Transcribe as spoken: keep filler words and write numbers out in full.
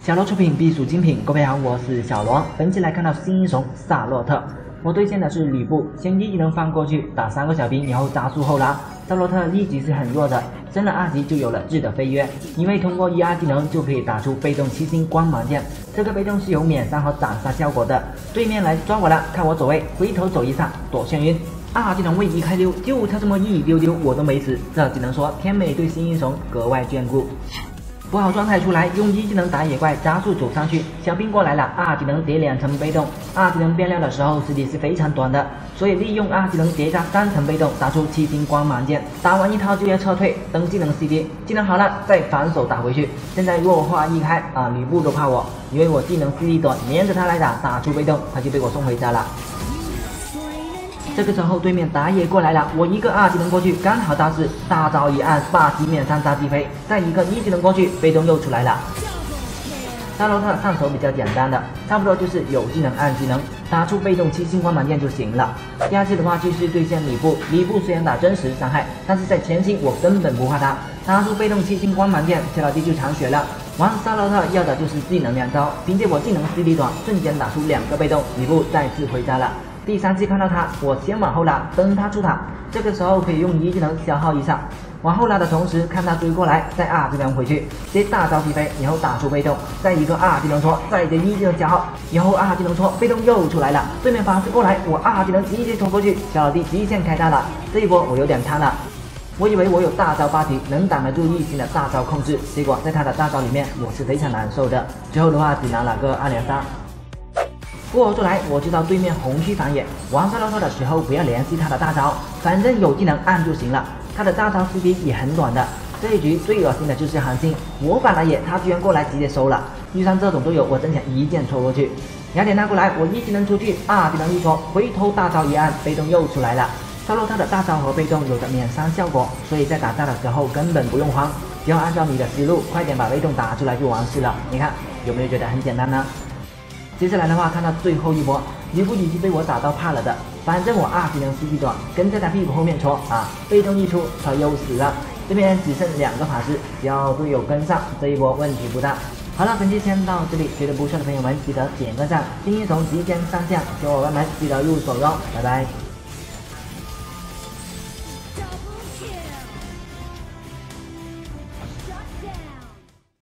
小罗出品，必属精品。各位好，我是小罗。本期来看到新英雄萨洛特，我推荐的是吕布，先一技能放过去，打三个小兵，然后加速后拉。萨洛特一级是很弱的，升了二级就有了质的飞跃，因为通过一二技能就可以打出被动七星光芒剑，这个被动是有免伤和斩杀效果的。对面来抓我了，看我走位，回头走一下，躲眩晕。二技能位一开溜，就差这么一丢丢，我都没死，这只能说天美对新英雄格外眷顾。补好状态出来，用一技能打野怪，加速走上去。小兵过来了，二技能叠两层被动。二技能变料的时候时间是非常短的，所以利用二技能叠加三层被动，打出七星光芒剑。打完一套就要撤退，等技能 C D， 技能好了再反手打回去。现在弱化一开啊，吕布都怕我，因为我技能 C D 短，连着他来打，打出被动，他就被我送回家了。这个时候对面打野过来了，我一个二技能过去，刚好大事，大招一按，霸击免伤加击飞，再一个一技能过去，被动又出来了。萨洛特上手比较简单的，差不多就是有技能按技能，打出被动七星光芒剑就行了。第二次的话就是对线吕布，吕布虽然打真实伤害，但是在前期我根本不怕他，打出被动七星光芒剑，切老弟就残血了。玩萨洛特要的就是技能两招，凭借我技能 C D 短，瞬间打出两个被动，吕布再次回家了。第三次看到他，我先往后拉，等他出塔，这个时候可以用一技能消耗一下。往后拉的同时，看他追过来，再二技能回去，接大招击飞，然后打出被动，再一个二技能戳，再接一技能消耗，然后二技能戳，被动又出来了。对面法师过来，我二技能直接戳过去，小老弟极限开大了。这一波我有点贪了，我以为我有大招八级能挡得住异星的大招控制，结果在他的大招里面我是非常难受的，最后的话只拿了个二连杀。过后出来，我知道对面红区反野，玩萨洛特的时候不要联系他的大招，反正有技能按就行了。他的大招 C P 也很短的。这一局最恶心的就是韩信，我反了野，他居然过来直接收了。遇上这种队友，我真想一剑戳过去。雅典娜过来，我一技能出去，二技能一戳，回头大招一按，被动又出来了。萨洛特的大招和被动有着免伤效果，所以在打架的时候根本不用慌，只要按照你的思路，快点把被动打出来就完事了。你看有没有觉得很简单呢？接下来的话，看到最后一波，吕布已经被我打到怕了的，反正我二技能 C P 短，跟在他屁股后面戳啊，被动一出，他又死了。这边只剩两个法师，只要队友跟上，这一波问题不大。好了，本期先到这里，觉得不错的朋友们记得点个赞，新英雄即将上线，小伙伴们记得入手哟，拜拜。